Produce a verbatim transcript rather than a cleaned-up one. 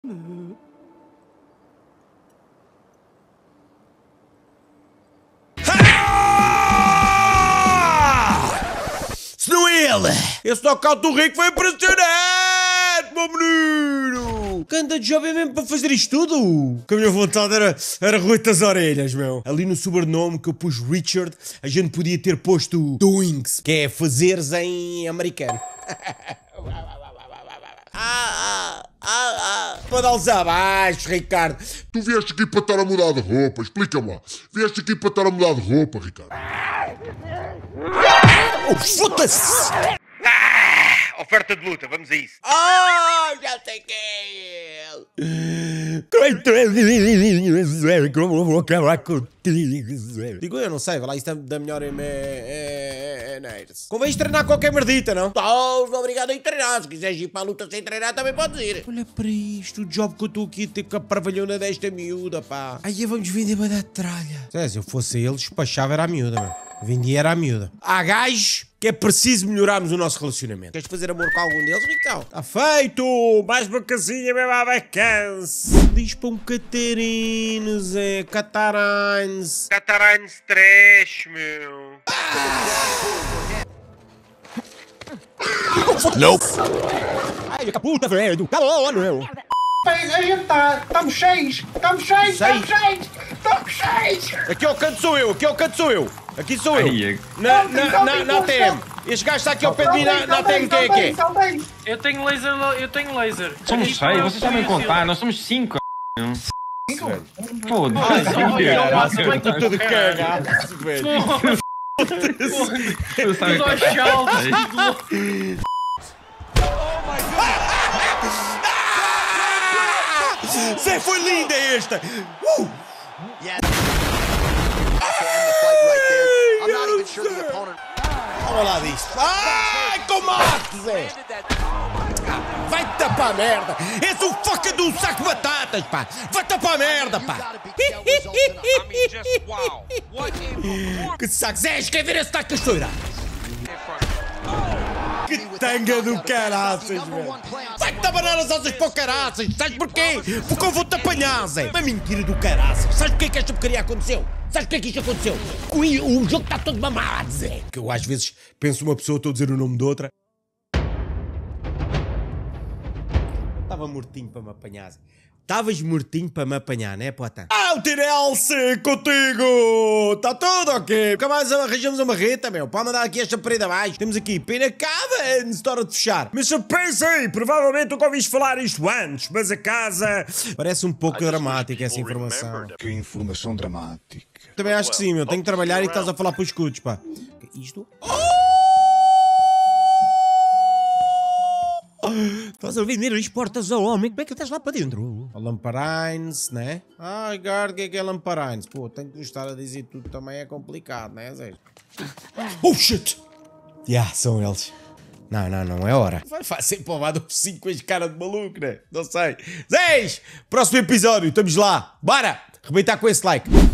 Se não é ele! Esse knockout do Rico foi impressionante, meu menino! Canta de jovem mesmo para fazer isto tudo! Que a minha vontade era, era roer-te as orelhas, meu! Ali no sobrenome que eu pus Richard, a gente podia ter posto Doings, que é fazeres em americano. Ah, ah, ah, ah. Para dar-los abaixo, Ricardo. Tu vieste aqui para estar a mudar de roupa, explica-me lá. Vieste aqui para estar a mudar de roupa, Ricardo. Oh, foda-se! Ah, oferta de luta, vamos a isso. Oh, já sei quem é ele! Como vou acabar contigo? Digo eu, não sei, vai lá, isso da melhor em Neirs. Convém treinar qualquer merdita, não? Estás obrigado a ir treinar. Se quiseres ir para a luta sem treinar, também podes ir. Olha para isto, o job que eu estou aqui a ter com a parvalhona desta miúda, pá. Aí vamos vender uma da tralha. Se eu fosse ele, despachava era a miúda, mano. Vendia era a miúda. Há gajos que é preciso melhorarmos o nosso relacionamento. Queres fazer amor com algum deles, Ricão? Está feito! Mais uma casinha mesmo à vacância. Diz para um Catarino, Zé. Catarines. Catarines trash, meu. Nope. Ai, que puta, velho. Tá bom, meu. A gente tá, estamos cheios, estamos cheios, estamos cheios, estamos cheios. Aqui ao canto sou eu, aqui ao canto sou eu. Aqui sou eu. Na, na, na, na T M. Este gajo está aqui ao pé de mim na, na T M, quem é que é? Eu tenho laser, eu tenho laser. Somos seis, vocês sabem contar, nós somos cinco. Pô, eu estou todo cagado, velho. Tudo aos saltos. Zé, foi linda esta! Uh! Olha lá disto. Ai, combate, Zé! Vai-te tapar a merda! És um foca de um saco de batatas, pá! Vai tapar a merda, pá! Que saco! Zé, quer ver esse taco de cachoeira? Que tanga do caraças, velho! Vai-te abanar as asas para o caraças! Sabes porquê? Porque eu vou-te apanhar, Zé! Uma mentira do caraças! Sabes porquê que esta porcaria aconteceu? Sabes porquê que isto aconteceu? O jogo está todo mamado, Zé! Que eu às vezes penso uma pessoa, estou a dizer o nome de outra. Estava mortinho para me apanhar, Zé. Estavas mortinho para me apanhar, né, Potan? Ah, o Tirelce, contigo! Está tudo ok? Nunca mais arranjamos uma marreta, meu. Pode mandar aqui esta parede abaixo. Temos aqui pena cava antes da hora de fechar. Mas pensei, provavelmente nunca ouviste falar isto antes, mas a casa... Parece um pouco dramática essa informação. Que informação dramática. Também acho que sim, meu. Tenho que trabalhar e estás a falar para os escudos, pá. Isto... Estás a vender as portas ao homem, como é que estás lá para dentro? A Lamparines, né? Ai, guarda, o que é que é Lamparines? Pô, tenho que gostar a dizer tudo também é complicado, né, Zé? Oh, shit! Já, yeah, são eles. Não, não, não é hora. Vai fazer povoado por cinco com as caras de maluco, né? Não sei. Zé, próximo episódio, estamos lá. Bora! Arrebentar com esse like.